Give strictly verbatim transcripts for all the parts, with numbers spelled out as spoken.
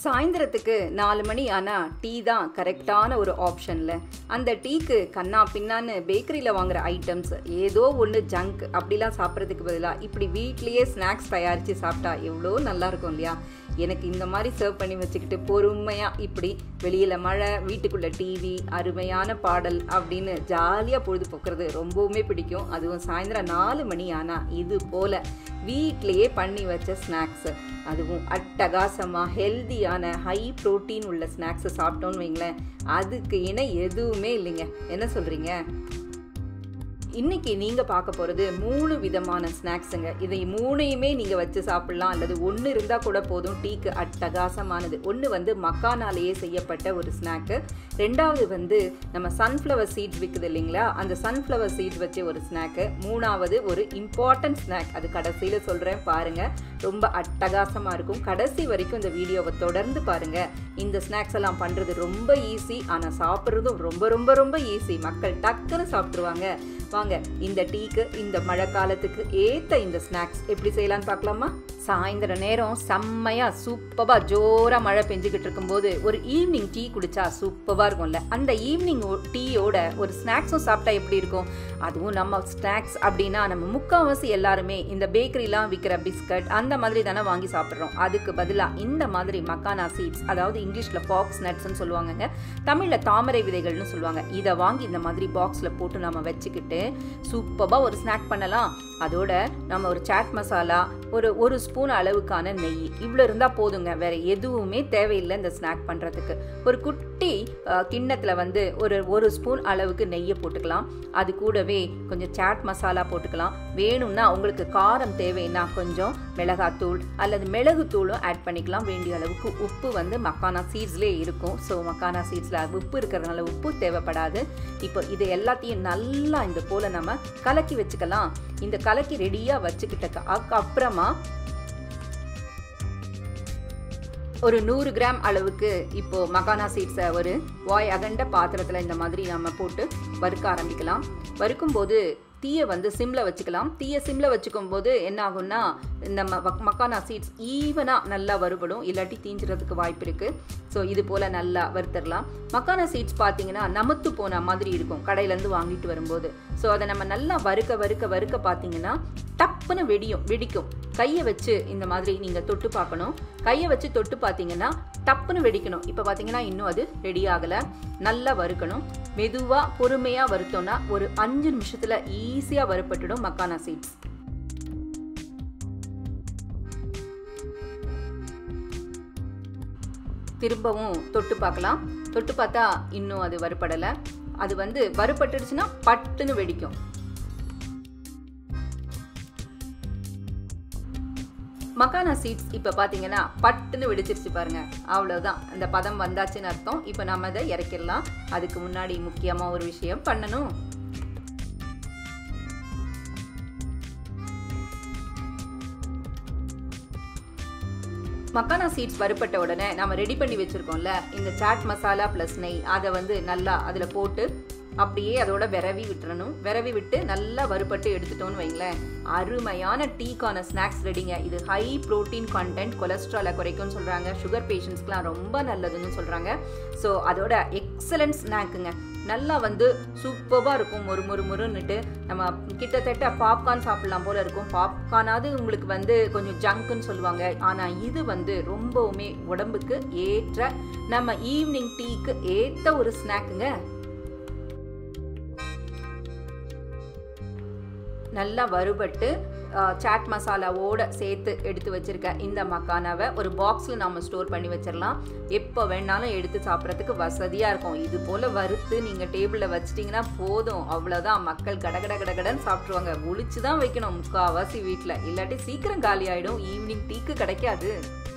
சாயந்தரத்துக்கு நாலு மணி ஆனால் டீ தான் கரெக்டான ஒரு ஆப்ஷனில். அந்த டீக்கு கண்ணா பின்னான்னு பேக்கரியில் வாங்குகிற ஐட்டம்ஸ் ஏதோ ஒன்று ஜங்க் அப்படிலாம் சாப்பிட்றதுக்கு பதிலாக இப்படி வீட்லேயே ஸ்நாக்ஸ் தயாரித்து சாப்பிட்டா எவ்வளோ நல்லாயிருக்கும் இல்லையா? எனக்கு இந்த மாதிரி சர்வ் பண்ணி வச்சுக்கிட்டு பொறுமையாக இப்படி வெளியில் மழை, வீட்டுக்குள்ளே டிவி, அருமையான பாடல் அப்படின்னு ஜாலியாக பொழுது போக்குறது ரொம்பவுமே பிடிக்கும். அதுவும் சாயந்தரம் நாலு மணி ஆனால் இது போல் வீட்லேயே பண்ணி வச்ச ஸ்நாக்ஸு, அதுவும் அட்டகாசமாக ஹெல்தியான ஹை ப்ரோட்டீன் உள்ள ஸ்நாக்ஸை சாப்பிட்டோன்னு வைங்களேன், அதுக்கு இணை எதுவுமே இல்லைங்க. என்ன சொல்கிறீங்க? இன்னைக்கு நீங்கள் பார்க்க போகிறது மூணு விதமான ஸ்நாக்ஸுங்க. இதை மூணையுமே நீங்கள் வச்சு சாப்பிட்லாம், அல்லது ஒன்று இருந்தால் கூட போதும். டீக்கு அட்டகாசமானது. ஒன்று வந்து மக்கானாலேயே செய்யப்பட்ட ஒரு ஸ்நாக்கு, ரெண்டாவது வந்து நம்ம சன்ஃப்ளவர் சீட்ஸ் விற்குது இல்லைங்களா, அந்த சன்ஃப்ளவர் சீட்ஸ் வச்சு ஒரு ஸ்நாக்கு, மூணாவது ஒரு இம்பார்ட்டன்ட் ஸ்நாக், அது கடைசியில் சொல்கிறேன் பாருங்கள். ரொம்ப அட்டகாசமாக இருக்கும். கடைசி வரைக்கும் இந்த வீடியோவை தொடர்ந்து பாருங்கள். இந்த ஸ்நாக்ஸ் எல்லாம் பண்ணுறது ரொம்ப ஈஸி, ஆனால் சாப்பிட்றதும் ரொம்ப ரொம்ப ரொம்ப ஈஸி. மக்கள் டக்குன்னு சாப்பிட்ருவாங்க. வாங்க இந்த டீக்கு, இந்த மழை காலத்துக்கு ஏற்ற இந்த ஸ்நாக்ஸ் எப்படி செய்யலான்னு பார்க்கலாமா? சாயந்தர நேரம் செம்மையா சூப்பராக ஜோராக மழை பெஞ்சுக்கிட்டு இருக்கும்போது ஒரு ஈவினிங் டீ குடிச்சா சூப்பராக இருக்கும்ல. அந்த ஈவினிங் டீயோட ஒரு ஸ்நாக்ஸும் சாப்பிட்டா எப்படி இருக்கும்? அதுவும் நம்ம ஸ்நாக்ஸ் அப்படின்னா நம்ம முக்கால்வாசி எல்லாருமே இந்த பேக்கரிலாம் விற்கிற பிஸ்கட் அந்த மாதிரி தானே வாங்கி சாப்பிட்றோம். அதுக்கு பதிலாக இந்த மாதிரி மக்கானா சீட்ஸ், அதாவது இங்கிலீஷில் ஃபாக்ஸ் நட்ஸ்ன்னு சொல்லுவாங்கங்க, தமிழில் தாமரை விதைகள்னு சொல்லுவாங்க. இதை வாங்கி இந்த மாதிரி பாக்ஸில் போட்டு நம்ம வச்சுக்கிட்டு சூப்பராக ஒரு ஸ்நாக் பண்ணலாம். அதோட நம்ம ஒரு சாட் மசாலா, ஒரு ஒரு ஸ்பூன் அளவுக்கான நெய், இவ்வளோ இருந்தால் போதுங்க. வேற எதுவுமே தேவையில்லை இந்த ஸ்நாக் பண்ணுறதுக்கு. ஒரு குட்டி கிண்ணத்தில் வந்து ஒரு ஒரு ஸ்பூன் அளவுக்கு நெய்யை போட்டுக்கலாம். அது கூடவே கொஞ்சம் சாட் மசாலா போட்டுக்கலாம். வேணும்னா உங்களுக்கு காரம் தேவைன்னா கொஞ்சம் மிளகாத்தூள் அல்லது மிளகு தூளும் ஆட் பண்ணிக்கலாம். வேண்டிய அளவுக்கு உப்பு வந்து மக்கானா சீட்ஸ்லேயே இருக்கும். ஸோ மக்கானா சீட்ஸில் உப்பு இருக்கிறதுனால உப்பு தேவைப்படாது. இப்போ இது எல்லாத்தையும் நல்லா இந்த போல் நம்ம கலக்கி வச்சுக்கலாம். இந்த கலக்கி ரெடியாக வச்சுக்கிட்ட அப்புறமா ஒரு நூறு கிராம் அளவுக்கு இப்போ மக்கானா சீட்ஸை ஒரு வாய் அகண்ட பாத்திரத்தில் இந்த மாதிரி நம்ம போட்டு வறுக்க ஆரம்பிக்கலாம். வறுக்கும் போது தீயை வந்து சிம்மில் வச்சுக்கலாம். தீயை சிம்மில் வச்சுக்கும் போது என்ன ஆகும்னா இந்த மக்கானா சீட்ஸ் ஈவனாக நல்லா வறுபடும், இல்லாட்டி தீஞ்சிறதுக்கு வாய்ப்பு இருக்குது. ஸோ இது போல் நல்லா வறுத்தரலாம். மக்கானா சீட்ஸ் பார்த்தீங்கன்னா நமத்து போன மாதிரி இருக்கும் கடையிலேருந்து வாங்கிட்டு வரும்போது. ஸோ அதை நம்ம நல்லா வறுக்க வறுக்க வறுக்க பார்த்தீங்கன்னா டப்புன்னு வெடியும் வெடிக்கும். கையை வச்சு இந்த மாதிரி நீங்கள் தொட்டு பார்க்கணும். கையை வச்சு தொட்டு பார்த்தீங்கன்னா டப்புன்னு வெடிக்கணும். இப்போ பார்த்தீங்கன்னா இன்னும் அது ரெடி ஆகலை. நல்லா வறுக்கணும். மெதுவாக பொறுமையாக வறுத்தோன்னா ஒரு அஞ்சு நிமிஷத்தில் ஈஸியாக வறுப்பட்டுடும் மக்கானா சீட்ஸ். திரும்பவும் தொட்டு பார்க்கலாம். தொட்டு பார்த்தா இன்னும் அது வறுப்படலை. அது வந்து வறுப்பட்டுடுச்சுன்னா பட்டுன்னு வெடிக்கும். மக்கானா சீட்ஸ் இப்போ பார்த்தீங்கன்னா பட்டுன்னு வெடிச்சிருச்சு பாருங்க. அவ்வளோதான், அந்த பதம் வந்தாச்சுன்னு அர்த்தம். இப்போ நம்ம அதை இறக்கிடலாம். அதுக்கு முன்னாடி முக்கியமாக ஒரு விஷயம் பண்ணணும். மக்கானா சீட்ஸ் வறுப்பட்ட உடனே நம்ம ரெடி பண்ணி வச்சுருக்கோம்ல இந்த சாட் மசாலா ப்ளஸ் நெய், அதை வந்து நல்லா அதில் போட்டு அப்படியே அதோட விரவி விட்டுறணும். விரவி விட்டு நல்லா வறுப்பட்டு எடுத்துட்டோன்னு வைங்களேன், அருமையான டீக்கான ஸ்நாக்ஸ் ரெடிங்க. இது ஹை ப்ரோட்டீன் கண்டென்ட், கொலஸ்ட்ராலை குறைக்கும்னு சொல்கிறாங்க. சுகர் பேஷண்ட்ஸ்க்குலாம் ரொம்ப நல்லதுன்னு சொல்கிறாங்க. ஸோ அதோட எக்ஸலண்ட் ஸ்நாக்குங்க. நல்லா வந்து சூப்பராக இருக்கும். மொறு மொறு மொறுன்னுட்டு நம்ம கிட்டத்தட்ட பாப்கார்ன் சாப்பிட்லாம் போல் இருக்கும். பாப்கார்னாவது உங்களுக்கு வந்து கொஞ்சம் ஜங்க்குன்னு சொல்லுவாங்க. ஆனால் இது வந்து ரொம்பவுமே உடம்புக்கு ஏற்ற, நம்ம ஈவினிங் டீக்கு ஏற்ற ஒரு ஸ்நாக்குங்க. நல்லா வறுபட்டு சாட் மசாலாவோட சேர்த்து எடுத்து வச்சிருக்க இந்த மக்கானாவை ஒரு பாக்ஸில் நம்ம ஸ்டோர் பண்ணி வச்சிடலாம். எப்போ வேணாலும் எடுத்து சாப்பிட்றதுக்கு வசதியாக இருக்கும். இது போல் வறுத்து நீங்கள் டேபிளில் வச்சிட்டிங்கன்னா போதும், அவ்வளோதான். மக்கள் கட கட கடகடன்னு சாப்பிட்ருவாங்க. ஒளிச்சு தான் வைக்கணும் முக்கால்வாசி வீட்டில், இல்லாட்டி சீக்கிரம் காலி ஆகிடும். ஈவினிங் டீக்கு கிடைக்காது.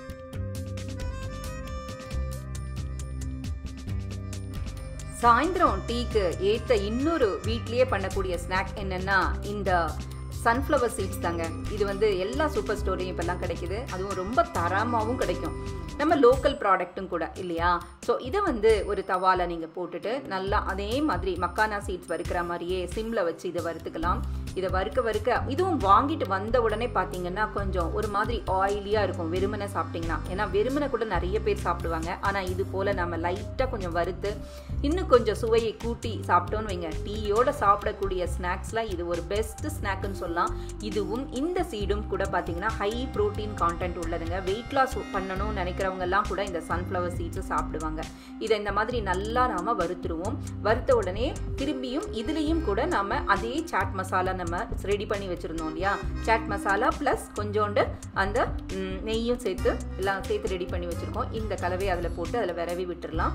சாயந்தரம் டீக்கு ஏற்ற இன்னொரு வீட்லேயே பண்ணக்கூடிய ஸ்நாக் என்னென்னா இந்த சன்ஃப்ளவர் சீட்ஸ் தாங்க. இது வந்து எல்லா சூப்பர் ஸ்டோரையும் இப்போல்லாம் கிடைக்குது. அதுவும் ரொம்ப தரமாகவும் கிடைக்கும். நம்ம லோக்கல் ப்ராடக்ட்டும் கூட இல்லையா? ஸோ இதை வந்து ஒரு தவாவில் நீங்கள் போட்டுட்டு நல்லா அதே மாதிரி மக்கானா சீட்ஸ் வறுக்கிற மாதிரியே சிம்மில் வச்சு இதை வறுத்துக்கலாம். இதை வறுக்க வறுக்க இதுவும் வாங்கிட்டு வந்த உடனே பார்த்தீங்கன்னா கொஞ்சம் ஒரு மாதிரி ஆயிலியாக இருக்கும் வெறுமனை சாப்பிட்டிங்கன்னா. ஏன்னா வெறுமனை கூட நிறைய பேர் சாப்பிடுவாங்க. ஆனால் இது போல் நம்ம லைட்டாக கொஞ்சம் வறுத்து இன்னும் கொஞ்சம் சுவையை கூட்டி சாப்பிட்டோன்னு வைங்க, டீயோட சாப்பிடக்கூடிய ஸ்நாக்ஸில் இது ஒரு பெஸ்ட் ஸ்நாக்குன்னு சொல்லலாம். இதுவும் இந்த சீடும் கூட பார்த்தீங்கன்னா ஹை ப்ரோட்டீன் கான்டென்ட் உள்ளதுங்க. வெயிட் லாஸ் பண்ணணும்னு நினைக்கிறவங்கெல்லாம் கூட இந்த சன்ஃப்ளவர் சீட்ஸை சாப்பிடுவாங்க. இதை இந்த மாதிரி நல்லா நாம் வறுத்துருவோம். வறுத்த உடனே திரும்பியும் இதுலேயும் கூட நாம் அதே சாட் மசாலா நம்ம ரெடி பண்ணி வச்சுருந்தோம் இல்லையா, சாட் மசாலா ப்ளஸ் கொஞ்சோண்டு அந்த நெய்யும் சேர்த்து எல்லாம் சேர்த்து ரெடி பண்ணி வச்சுருக்கோம். இந்த கலவையை அதில் போட்டு அதில் விரவி விட்டுடலாம்.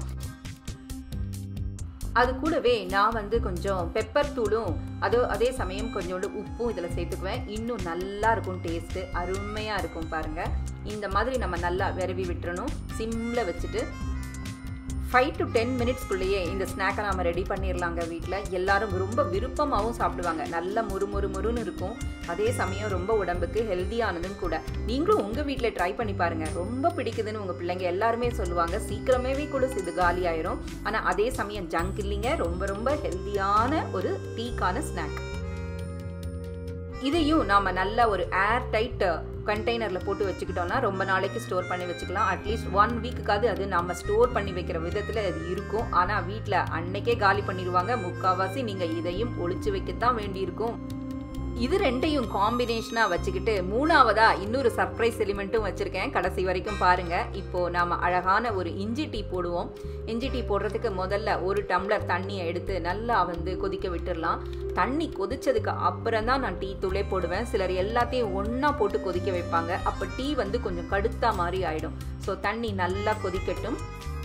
அது கூடவே நான் வந்து கொஞ்சம் பெப்பர் தூளும் அதோ அதே சமயம் கொஞ்சோண்டு உப்பும் இதில் சேர்த்துக்குவேன். இன்னும் நல்லா இருக்கும், டேஸ்ட்டு அருமையாக இருக்கும் பாருங்கள். இந்த மாதிரி நம்ம நல்லா விரவி விட்டுறணும். சிம்மில் வச்சுட்டு ஃபைவ் டு டென் மினிட்ஸ்க்குள்ளேயே இந்த ஸ்நாக்கை நம்ம ரெடி பண்ணிடலாங்க. வீட்டில் எல்லாரும் ரொம்ப விருப்பமாகவும் சாப்பிடுவாங்க. நல்ல முறு முறு முறுன்னு இருக்கும், அதே சமயம் ரொம்ப உடம்புக்கு ஹெல்த்தியானதும் கூட. நீங்களும் உங்கள் வீட்டில் ட்ரை பண்ணி பாருங்கள். ரொம்ப பிடிக்குதுன்னு உங்கள் பிள்ளைங்க எல்லாருமே சொல்லுவாங்க. சீக்கிரமாகவே கூட இது காலி ஆயிரும். ஆனால் அதே சமயம் ஜங்க் இல்லைங்க, ரொம்ப ரொம்ப ஹெல்த்தியான ஒரு டீக்கான ஸ்நாக். இதையும் நாம் நல்ல ஒரு ஏர் டைட் கண்டெய்னரில் போட்டு வச்சுக்கிட்டோம்னா ரொம்ப நாளைக்கு ஸ்டோர் பண்ணி வச்சுக்கலாம். அட்லீஸ்ட் ஒன் வீக்குக்காவது அது நம்ம ஸ்டோர் பண்ணி வைக்கிற விதத்தில் அது இருக்கும். ஆனால் வீட்டில் அன்னைக்கே காலி பண்ணிடுவாங்க. முக்கால்வாசி நீங்கள் இதையும் ஒளிச்சு வைக்கத்தான் வேண்டியிருக்கும். இது ரெண்டையும் காம்பினேஷனாக வச்சுக்கிட்டு மூணாவதா இன்னொரு சர்ப்ரைஸ் எலிமெண்ட்டும் வச்சுருக்கேன். கடைசி வரைக்கும் பாருங்கள். இப்போது நாம் அழகான ஒரு இஞ்சி டீ போடுவோம். இஞ்சி டீ போடுறதுக்கு முதல்ல ஒரு டம்ளர் தண்ணியை எடுத்து நல்லா வந்து கொதிக்க விட்டுடலாம். தண்ணி கொதிச்சதுக்கு அப்புறம் தான் நான் டீ தூளே போடுவேன். சிலர் எல்லாத்தையும் ஒன்றா போட்டு கொதிக்க வைப்பாங்க. அப்போ டீ வந்து கொஞ்சம் கடுத்தா மாதிரி ஆகிடும். ஸோ தண்ணி நல்லா கொதிக்கட்டும்.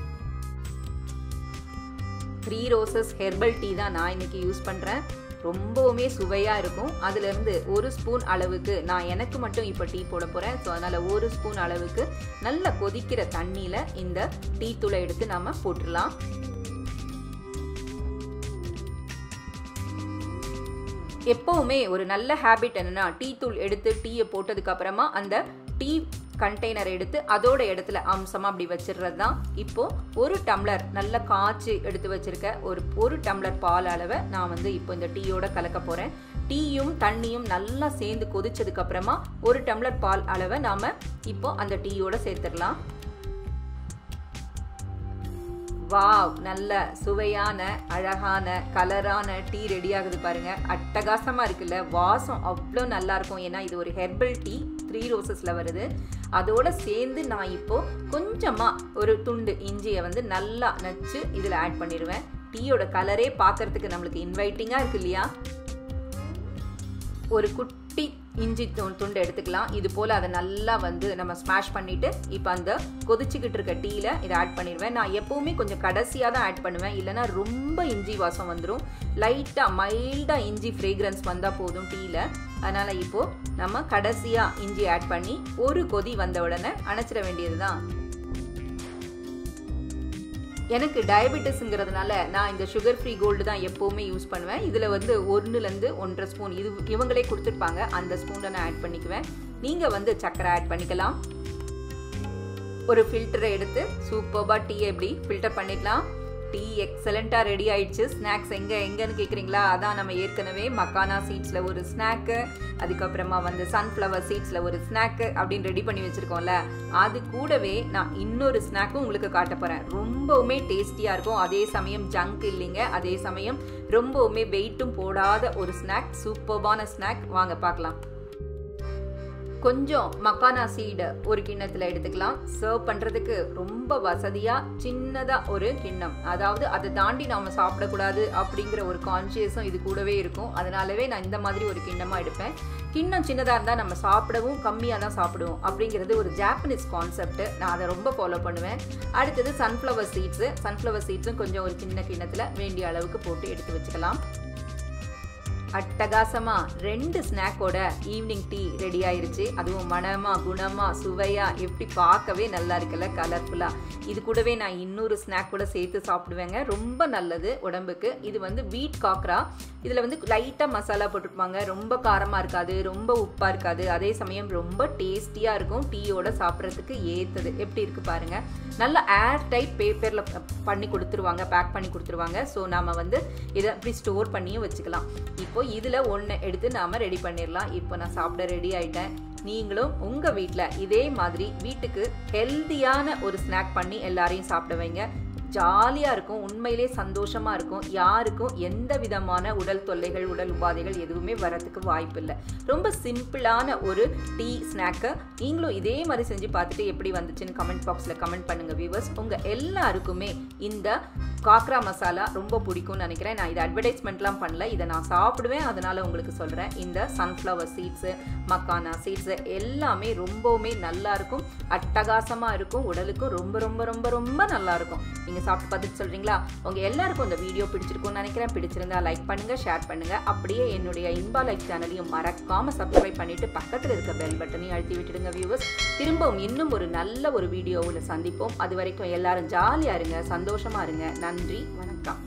த்ரீ ரோசஸ் ஹெர்பல் டீ தான் நான் இன்னைக்கு யூஸ் பண்ணுறேன். ரொம்பவுமே சுவையாக இருக்கும். அதுலேருந்து ஒரு ஸ்பூன் அளவுக்கு நான் எனக்கு மட்டும் இப்போ டீ போட போகிறேன். ஸோ அதனால் ஒரு ஸ்பூன் அளவுக்கு நல்லா கொதிக்கிற தண்ணியில் இந்த டீ தூளை எடுத்து நம்ம போட்டுடலாம். எப்போவுமே ஒரு நல்ல ஹேபிட் என்னென்னா, டீ தூள் எடுத்து டீயை போட்டதுக்கு அப்புறமா அந்த டீ கண்டெய்னர் எடுத்து அதோட இடத்துல அம்சமாக அப்படி வச்சிடுறது தான். இப்போது ஒரு டம்ளர் நல்ல காய்ச்சி எடுத்து வச்சுருக்க ஒரு ஒரு டம்ளர் பால் அளவை நான் வந்து இப்போ இந்த டீயோட கலக்க போகிறேன். டீயும் தண்ணியும் நல்லா சேர்ந்து கொதிச்சதுக்கு அப்புறமா ஒரு டம்ளர் பால் அளவை நாம் இப்போ அந்த டீயோட சேர்த்துடலாம். வாவ், நல்ல சுவையான அழகான கலரான டீ ரெடி ஆகுது பாருங்க. அட்டகாசமா இருக்குல்ல, வாசம் அவ்வளோ நல்லா இருக்கும். ஏன்னா இது ஒரு ஹெர்பல் டீ, த்ரீ ரோசஸ்ல வருது. அதோட சேர்ந்து நான் இப்போ கொஞ்சமா ஒரு துண்டு இஞ்சியை வந்து நல்லா நச்சு இதில் ஆட் பண்ணிடுவேன். டீயோட கலரே பார்க்கறதுக்கு நம்மளுக்கு இன்வைட்டிங்கா இருக்கு இல்லையா. ஒரு குட்டி இஞ்சி துண்டு எடுத்துக்கலாம். இது போல் அதை நல்லா வந்து நம்ம ஸ்மாஷ் பண்ணிவிட்டு இப்போ அந்த கொதிச்சுக்கிட்டு இருக்க டீயில் இதை ஆட் பண்ணிடுவேன். நான் எப்போவுமே கொஞ்சம் கடைசியாக தான் ஆட் பண்ணுவேன், இல்லைனா ரொம்ப இஞ்சி வாசம் வந்துடும். லைட்டாக மைல்டாக இஞ்சி ஃப்ரேக்ரன்ஸ் வந்தால் போதும் டீயில். அதனால் இப்போது நம்ம கடைசியாக இஞ்சி ஆட் பண்ணி ஒரு கொதி வந்த உடனே அணைச்சிட வேண்டியது தான். எனக்கு டயபெட்டிஸ்ங்கிறதுனால நான் இந்த சுகர் ஃப்ரீ கோல்டு தான் எப்போவுமே யூஸ் பண்ணுவேன். இதில் வந்து ஒன்றுலேருந்து ஒன்றரை ஸ்பூன் இது இவங்களே கொடுத்துருப்பாங்க, அந்த ஸ்பூனில் நான் ஆட் பண்ணிக்குவேன். நீங்கள் வந்து சர்க்கரை ஆட் பண்ணிக்கலாம். ஒரு ஃபில்டரை எடுத்து சூப்பர்பாக டீயை எப்படி ஃபில்டர் பண்ணிடலாம். டீ எக்ஸலண்ட்டாக ரெடி ஆயிடுச்சு. ஸ்நாக்ஸ் எங்கே எங்கன்னு கேட்குறீங்களா? அதான் நம்ம ஏற்கனவே மக்கானா சீட்ஸில் ஒரு ஸ்நாக்கு, அதுக்கப்புறமா வந்து சன்ஃப்ளவர் சீட்ஸில் ஒரு ஸ்நாக்கு அப்படின்னு ரெடி பண்ணி வச்சுருக்கோம்ல, அது கூடவே நான் இன்னொரு ஸ்நாக்கும் உங்களுக்கு காட்ட போகிறேன். ரொம்பவுமே டேஸ்டியாக இருக்கும், அதே சமயம் ஜங்க் இல்லைங்க, அதே சமயம் ரொம்பவுமே வெயிட்டும் போடாத ஒரு ஸ்நாக், சூப்பர்பான ஸ்நாக். வாங்க பார்க்கலாம். கொஞ்சம் மக்கானா சீடு ஒரு கிண்ணத்தில் எடுத்துக்கலாம். சர்வ் பண்ணுறதுக்கு ரொம்ப வசதியாக சின்னதாக ஒரு கிண்ணம், அதாவது அதை தாண்டி நாம் சாப்பிடக்கூடாது அப்படிங்கிற ஒரு கான்ஷியஸும் இது கூடவே இருக்கும். அதனாலவே நான் இந்த மாதிரி ஒரு கிண்ணமாக எடுப்பேன். கிண்ணம் சின்னதாக இருந்தால் நம்ம சாப்பிடவும் கம்மியாக தான் சாப்பிடுவோம் அப்படிங்கிறது ஒரு ஜாப்பனீஸ் கான்செப்ட். நான் அதை ரொம்ப ஃபாலோ பண்ணுவேன். அடுத்தது சன்ஃப்ளவர் சீட்ஸு. சன்ஃப்ளவர் சீட்ஸும் கொஞ்சம் ஒரு சின்ன கிண்ணத்தில் வேண்டிய அளவுக்கு போட்டு எடுத்து வச்சுக்கலாம். அட்டகாசமா ரெண்டு ஸ்நாக்கோட ஈவினிங் டீ ரெடி ஆயிருச்சு. அதுவும் மனமா குணமா சுவையா எப்படி பார்க்கவே நல்லா இருக்குல்ல, கலர்ஃபுல்லா. இது கூடவே நான் இன்னொரு ஸ்நாக் கூட சேர்த்து சாப்பிடுவேங்க, ரொம்ப நல்லது உடம்புக்கு. இது வந்து வீட் காக்ரா. இதில் வந்து லைட்டாக மசாலா போட்டுருப்பாங்க, ரொம்ப காரமாக இருக்காது, ரொம்ப உப்பாக இருக்காது, அதே சமயம் ரொம்ப டேஸ்டியாக இருக்கும். டீயோட சாப்பிட்றதுக்கு ஏற்றது. எப்படி இருக்குது பாருங்கள். நல்லா ஏர் டைட் பேப்பரில் பண்ணி கொடுத்துருவாங்க, பேக் பண்ணி கொடுத்துருவாங்க. ஸோ நாம் வந்து இதை அப்படி ஸ்டோர் பண்ணியும் வச்சுக்கலாம். இப்போ இதில் ஒன்று எடுத்து நாம் ரெடி பண்ணிடலாம். இப்போ நான் சாப்பிட ரெடி ஆகிட்டேன். நீங்களும் உங்கள் வீட்டில் இதே மாதிரி வீட்டுக்கு ஹெல்த்தியான ஒரு ஸ்நாக் பண்ணி எல்லாரையும் சாப்பிட வைங்க. ஜாலியாக இருக்கும், உண்மையிலே சந்தோஷமாக இருக்கும். யாருக்கும் எந்த விதமான உடல் தொல்லைகள் உடல் உபாதைகள் எதுவுமே வரத்துக்கு வாய்ப்பு இல்லை. ரொம்ப சிம்பிளான ஒரு டீ ஸ்நாக்கை நீங்களும் இதே மாதிரி செஞ்சு பார்த்துட்டு எப்படி வந்துச்சுன்னு கமெண்ட் பாக்ஸில் கமெண்ட் பண்ணுங்கள் வியூவர்ஸ். உங்கள் எல்லாருக்குமே இந்த காக்ரா மசாலா ரொம்ப பிடிக்கும்னு நினைக்கிறேன். நான் இதை அட்வர்டைஸ்மெண்ட்லாம் பண்ணல, இதை நான் சாப்பிடுவேன், அதனால் உங்களுக்கு சொல்கிறேன். இந்த சன்ஃப்ளவர் சீட்ஸு, மக்கானா சீட்ஸு எல்லாமே ரொம்பவுமே நல்லாயிருக்கும், அட்டகாசமாக இருக்கும், உடலுக்கும் ரொம்ப ரொம்ப ரொம்ப ரொம்ப நல்லாயிருக்கும். நீங்கள் சாப்பிட்டு பார்த்துட்டு சொல்கிறீங்களா? உங்கள் எல்லாருக்கும் இந்த வீடியோ பிடிச்சிருக்கும்னு நினைக்கிறேன். பிடிச்சிருந்தா லைக் பண்ணுங்கள், ஷேர் பண்ணுங்கள். அப்படியே என்னுடைய இன்பா லைஃப் சேனலையும் மறக்காமல் சப்ஸ்கிரைப் பண்ணிவிட்டு பக்கத்தில் இருக்க பெல் பட்டனையும் அழுத்தி விட்டுடுங்க வியூவர்ஸ். திரும்பவும் இன்னும் ஒரு நல்ல ஒரு வீடியோவில் சந்திப்போம். அது வரைக்கும் எல்லாரும் ஜாலியாக இருங்க, சந்தோஷமாக இருங்க. நன்றி, வணக்கம்.